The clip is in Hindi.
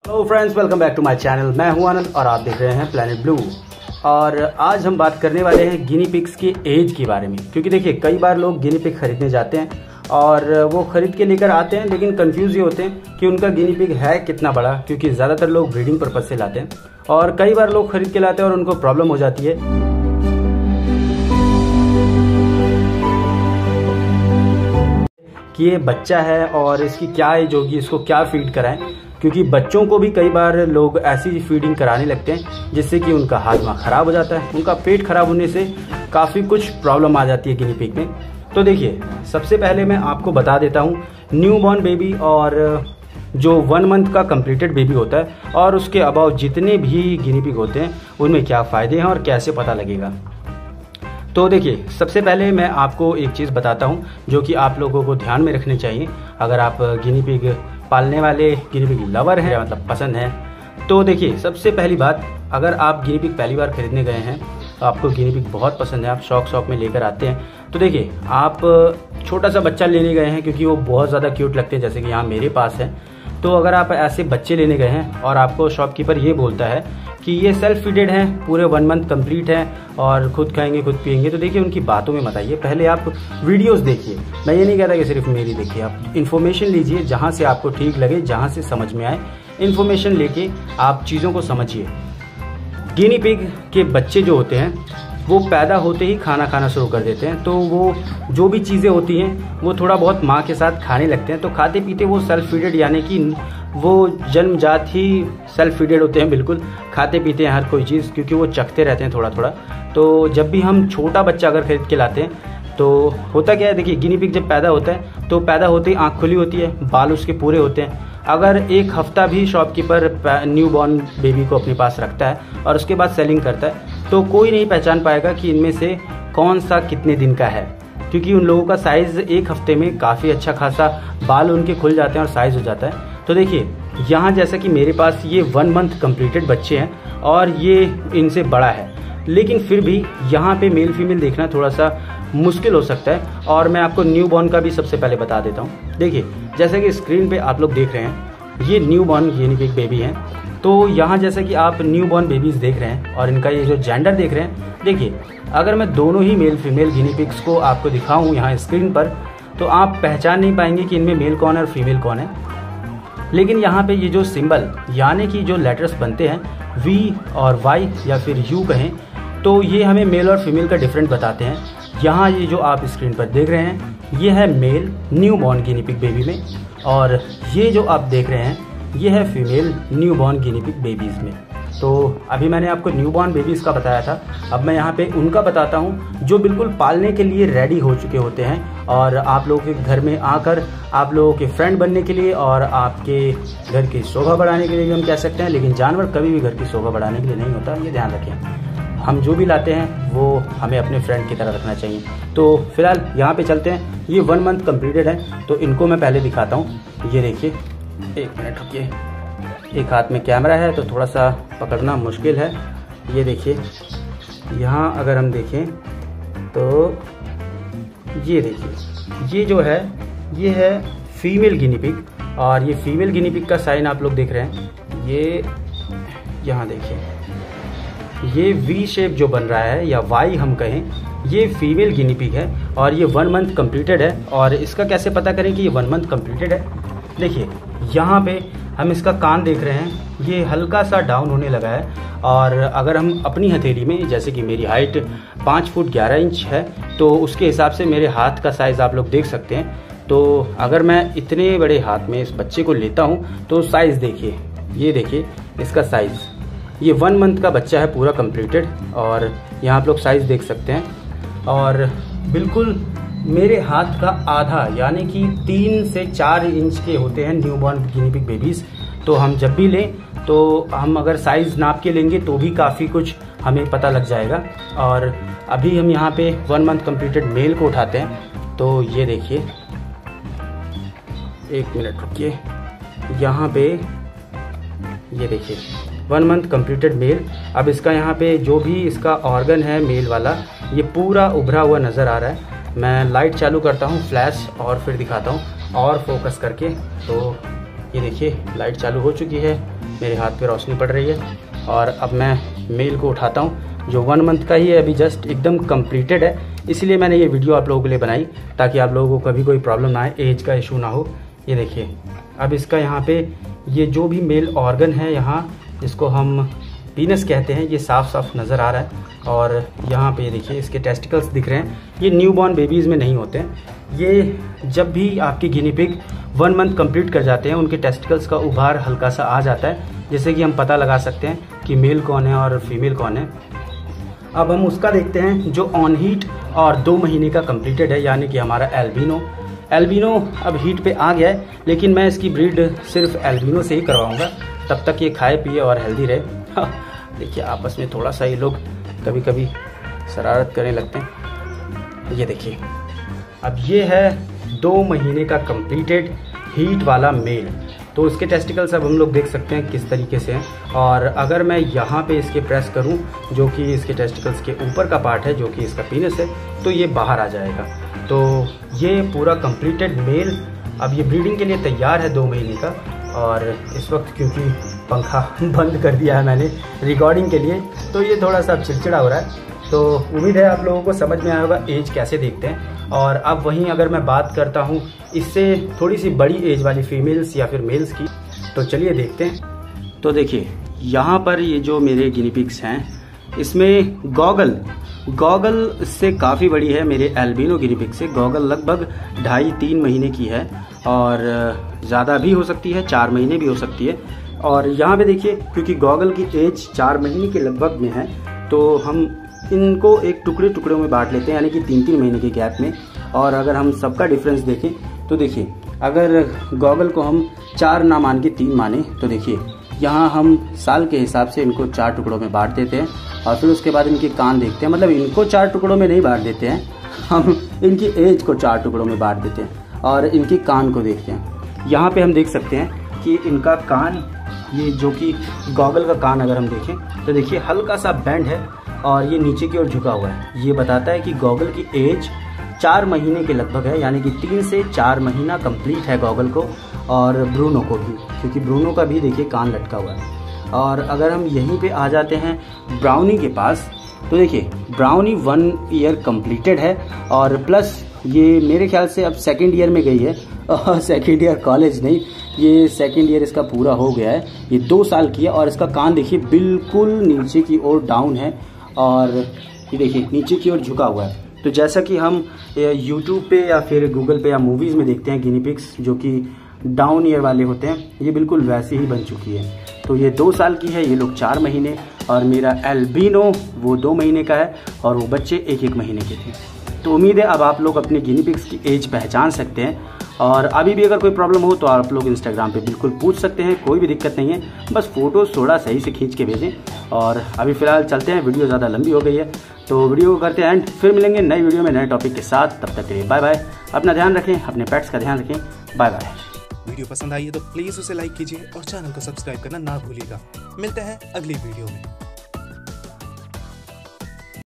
Hello friends, welcome back to my channel. मैं हूं आनंद और आप देख रहे हैं प्लैनेट ब्लू। और आज हम बात करने वाले हैं गिनी पिग्स की एज के बारे में। क्योंकि देखिए, कई बार लोग गिनी पिग खरीदने जाते हैं और वो खरीद के लेकर आते हैं, लेकिन कंफ्यूज ये होते हैं कि उनका गिनी पिग है कितना बड़ा। क्योंकि ज़्यादातर लोग ब्रीडिंग पर्पज से लाते हैं और कई बार लोग खरीद के लाते हैं और उनको प्रॉब्लम हो जाती है कि ये बच्चा है और इसकी क्या एज होगी, इसको क्या फीड कराएं। क्योंकि बच्चों को भी कई बार लोग ऐसी फीडिंग कराने लगते हैं जिससे कि उनका हाजमा खराब हो जाता है, उनका पेट खराब होने से काफ़ी कुछ प्रॉब्लम आ जाती है गिनी पिग में। तो देखिए, सबसे पहले मैं आपको बता देता हूँ न्यू बॉर्न बेबी और जो 1 मंथ का कंप्लीटेड बेबी होता है और उसके अबाउ जितने भी गिनी पिग होते हैं उनमें क्या फ़ायदे हैं और कैसे पता लगेगा। तो देखिए, सबसे पहले मैं आपको एक चीज़ बताता हूँ जो कि आप लोगों को ध्यान में रखनी चाहिए अगर आप गिनी पिग पालने वाले गिनी पिग लवर हैं, मतलब पसंद है। तो देखिए, सबसे पहली बात, अगर आप गिनी पिग पहली बार खरीदने गए हैं, आपको गिनी पिग बहुत पसंद है, आप शौक में लेकर आते हैं, तो देखिए, आप छोटा सा बच्चा लेने गए हैं क्योंकि वो बहुत ज़्यादा क्यूट लगते हैं, जैसे कि यहाँ मेरे पास है। तो अगर आप ऐसे बच्चे लेने गए हैं और आपको शॉपकीपर ये बोलता है कि ये सेल्फ फीडेड हैं, पूरे 1 मंथ कंप्लीट हैं और खुद खाएंगे खुद पिएंगे, तो देखिए, उनकी बातों में मत आइए। पहले आप वीडियोस देखिए। मैं ये नहीं कहता कि सिर्फ मेरी देखिए, आप इन्फॉर्मेशन लीजिए जहाँ से आपको ठीक लगे, जहाँ से समझ में आए। इन्फॉर्मेशन लेके आप चीज़ों को समझिए। गिनी पिग के बच्चे जो होते हैं वो पैदा होते ही खाना खाना शुरू कर देते हैं। तो वो जो भी चीज़ें होती हैं वो थोड़ा बहुत माँ के साथ खाने लगते हैं। तो खाते पीते वो सेल्फ फीडेड, यानी कि वो जन्मजात ही सेल्फ फीडेड होते हैं। बिल्कुल खाते पीते हैं हर कोई चीज़, क्योंकि वो चखते रहते हैं थोड़ा थोड़ा। तो जब भी हम छोटा बच्चा अगर खरीद के लाते हैं तो होता क्या है, देखिए, गिनी पिग जब पैदा होता है तो पैदा होते ही आँख खुली होती है, बाल उसके पूरे होते हैं। अगर 1 हफ्ता भी शॉपकीपर न्यू बॉर्न बेबी को अपने पास रखता है और उसके बाद सेलिंग करता है तो कोई नहीं पहचान पाएगा कि इनमें से कौन सा कितने दिन का है। क्योंकि उन लोगों का साइज़ 1 हफ्ते में काफ़ी अच्छा खासा बाल उनके खुल जाते हैं और साइज़ हो जाता है। तो देखिए, यहाँ जैसा कि मेरे पास ये 1 मंथ कंप्लीटेड बच्चे हैं और ये इनसे बड़ा है, लेकिन फिर भी यहाँ पे मेल फीमेल देखना थोड़ा सा मुश्किल हो सकता है। और मैं आपको न्यू बॉर्न का भी सबसे पहले बता देता हूँ। देखिए, जैसे कि स्क्रीन पे आप लोग देख रहे हैं, ये newborn guinea pig baby हैं। तो यहाँ जैसे कि आप न्यू बॉर्न बेबीज़ देख रहे हैं और इनका ये जो जेंडर देख रहे हैं, देखिए, अगर मैं दोनों ही मेल फीमेल गिनी पिग्स को आपको दिखाऊँ यहाँ स्क्रीन पर तो आप पहचान नहीं पाएंगे कि इनमें मेल कौन है और फीमेल कौन है। लेकिन यहाँ पे ये जो सिंबल, यानी कि जो लेटर्स बनते हैं V और Y या फिर U कहें, तो ये हमें मेल और फीमेल का डिफरेंट बताते हैं। यहाँ ये जो आप स्क्रीन पर देख रहे हैं ये है male newborn guinea pig baby में, और ये जो आप देख रहे हैं ये है female newborn guinea pig babies में। तो अभी मैंने आपको न्यू बॉर्न बेबीज़ का बताया था, अब मैं यहाँ पे उनका बताता हूँ जो बिल्कुल पालने के लिए रेडी हो चुके होते हैं और आप लोगों के घर में आकर आप लोगों के फ्रेंड बनने के लिए और आपके घर की शोभा बढ़ाने के लिए भी हम कह सकते हैं। लेकिन जानवर कभी भी घर की शोभा बढ़ाने के लिए नहीं होता, ये ध्यान रखें। हम जो भी लाते हैं वो हमें अपने फ्रेंड की तरह रखना चाहिए। तो फिलहाल यहाँ पे चलते हैं। ये 1 मंथ कंप्लीटेड है, तो इनको मैं पहले दिखाता हूँ। ये देखिए, 1 मिनट रुकिए, एक हाथ में कैमरा है तो थोड़ा सा पकड़ना मुश्किल है। ये देखिए, यहाँ अगर हम देखें तो ये देखिए, ये जो है ये है फीमेल गिनी पिग, और ये फीमेल गिनी पिग का साइन आप लोग देख रहे हैं। ये यहाँ देखिए, ये V शेप जो बन रहा है या Y हम कहें, ये फीमेल गिनी पिग है और ये 1 मंथ कंप्लीटेड है। और इसका कैसे पता करें कि ये 1 मंथ कंप्लीटेड है? देखिए, यहाँ पे हम इसका कान देख रहे हैं, ये हल्का सा डाउन होने लगा है। और अगर हम अपनी हथेली में, जैसे कि मेरी हाइट 5 फुट 11 इंच है, तो उसके हिसाब से मेरे हाथ का साइज़ आप लोग देख सकते हैं। तो अगर मैं इतने बड़े हाथ में इस बच्चे को लेता हूँ तो साइज़ देखिए, ये देखिए इसका साइज़, ये 1 मंथ का बच्चा है पूरा कंप्लीटेड, और यहाँ आप लोग साइज़ देख सकते हैं। और बिल्कुल मेरे हाथ का आधा, यानी कि 3 से 4 इंच के होते हैं newborn guinea pig babies. तो हम जब भी लें तो हम अगर साइज़ नाप के लेंगे तो भी काफ़ी कुछ हमें पता लग जाएगा। और अभी हम यहाँ पे 1 मंथ कंप्लीटेड मेल को उठाते हैं। तो ये देखिए, 1 मिनट रुकिए, यहाँ पे ये देखिए 1 मंथ कंप्लीटेड मेल। अब इसका यहाँ पे जो भी इसका ऑर्गन है मेल वाला, ये पूरा उभरा हुआ नज़र आ रहा है। मैं लाइट चालू करता हूँ फ्लैश और फिर दिखाता हूँ और फोकस करके। तो ये देखिए, लाइट चालू हो चुकी है, मेरे हाथ पे रोशनी पड़ रही है। और अब मैं मेल को उठाता हूँ जो 1 मंथ का ही है, अभी जस्ट एकदम कंप्लीटेड है, इसलिए मैंने ये वीडियो आप लोगों के लिए बनाई ताकि आप लोगों को कभी कोई प्रॉब्लम ना आए, एज का इशू ना हो। ये देखिए अब इसका यहाँ पे ये जो भी मेल ऑर्गन है यहाँ, इसको हम पीनस कहते हैं, ये साफ साफ नज़र आ रहा है। और यहाँ पे देखिए इसके टेस्टिकल्स दिख रहे हैं, ये न्यूबॉर्न बेबीज़ में नहीं होते हैं। ये जब भी आपकी गिनी पिग 1 मंथ कंप्लीट कर जाते हैं, उनके टेस्टिकल्स का उभार हल्का सा आ जाता है, जिससे कि हम पता लगा सकते हैं कि मेल कौन है और फीमेल कौन है। अब हम उसका देखते हैं जो ऑन हीट और 2 महीने का कंप्लीटेड है, यानी कि हमारा एल्बिनो अब हीट पे आ गया है, लेकिन मैं इसकी ब्रीड सिर्फ एल्बिनो से ही करवाऊंगा, तब तक ये खाए पिए और हेल्दी रहे। देखिए आपस में थोड़ा सा ये लोग कभी कभी शरारत करने लगते हैं। ये देखिए अब ये है 2 महीने का कंप्लीटेड हीट वाला मेल, तो इसके टेस्टिकल्स अब हम लोग देख सकते हैं किस तरीके से हैं। और अगर मैं यहाँ पे इसके प्रेस करूँ, जो कि इसके टेस्टिकल्स के ऊपर का पार्ट है, जो कि इसका पीनस है, तो ये बाहर आ जाएगा। तो ये पूरा कंप्लीटेड मेल अब ये ब्रीडिंग के लिए तैयार है 2 महीने का। और इस वक्त क्योंकि पंखा बंद कर दिया है मैंने रिकॉर्डिंग के लिए, तो ये थोड़ा सा चिड़चिड़ा हो रहा है। तो उम्मीद है आप लोगों को समझ में आया होगा एज कैसे देखते हैं। और अब वहीं अगर मैं बात करता हूँ इससे थोड़ी सी बड़ी एज वाली फीमेल्स या फिर मेल्स की, तो चलिए देखते हैं। तो देखिए यहाँ पर ये जो मेरे गिनी पिग्स हैं, इसमें गॉगल से काफ़ी बड़ी है मेरे एल्बिनो गिनी पिग से। गॉगल लगभग 2.5-3 महीने की है और ज़्यादा भी हो सकती है, 4 महीने भी हो सकती है। और यहाँ पे देखिए क्योंकि गॉगल की एज 4 महीने के लगभग में है, तो हम इनको एक टुकड़ों में बांट लेते हैं, यानी कि 3-3 महीने के गैप में। और अगर हम सबका डिफरेंस देखें तो देखिए अगर गॉगल को हम 4 ना मान के 3 माने, तो देखिए यहाँ हम साल के हिसाब से इनको 4 टुकड़ों में बांट देते हैं। और फिर उसके बाद इनके कान देखते हैं, मतलब इनको 4 टुकड़ों में नहीं बांट देते हैं, हम इनकी एज को 4 टुकड़ों में बांट देते हैं और इनकी कान को देखते हैं। यहाँ पे हम देख सकते हैं कि इनका कान, ये जो कि गॉगल का कान अगर हम देखें तो देखिए हल्का सा बेंड है और ये नीचे की ओर झुका हुआ है। ये बताता है कि गॉगल की एज 4 महीने के लगभग है, यानी कि 3 से 4 महीना कंप्लीट है गॉगल को और ब्रूनो को भी, क्योंकि ब्रूनो का भी देखिए कान लटका हुआ है। और अगर हम यहीं पे आ जाते हैं ब्राउनी के पास, तो देखिए ब्राउनी 1 ईयर कंप्लीटेड है और प्लस ये मेरे ख्याल से अब 2nd ईयर में गई है, और 2nd ईयर कॉलेज नहीं, ये 2nd ईयर इसका पूरा हो गया है। ये 2 साल की है और इसका कान देखिए बिल्कुल नीचे की ओर डाउन है और ये देखिए नीचे की ओर झुका हुआ है। तो जैसा कि हम यूट्यूब पे या फिर गूगल पे या मूवीज़ में देखते हैं गिनी पिग्स जो कि डाउन ईयर वाले होते हैं, ये बिल्कुल वैसे ही बन चुकी है। तो ये 2 साल की है, ये लोग 4 महीने, और मेरा एल्बिनो वो 2 महीने का है और वो बच्चे 1-1 महीने के थे। तो उम्मीद है अब आप लोग अपने गिनी पिग्स की एज पहचान सकते हैं। और अभी भी अगर कोई प्रॉब्लम हो तो आप लोग इंस्टाग्राम पे बिल्कुल पूछ सकते हैं, कोई भी दिक्कत नहीं है, बस फ़ोटोज़ थोड़ा सही से खींच के भेजें। और अभी फ़िलहाल चलते हैं, वीडियो ज़्यादा लंबी हो गई है, तो वीडियो को करते हैं एंड फिर मिलेंगे नई वीडियो में नए टॉपिक के साथ। तब तक के लिए बाय बाय, अपना ध्यान रखें, अपने पेट्स का ध्यान रखें, बाय बाय। वीडियो पसंद आई है तो प्लीज़ उसे लाइक कीजिए और चैनल को सब्सक्राइब करना ना भूलिएगा। मिलते हैं अगली वीडियो में।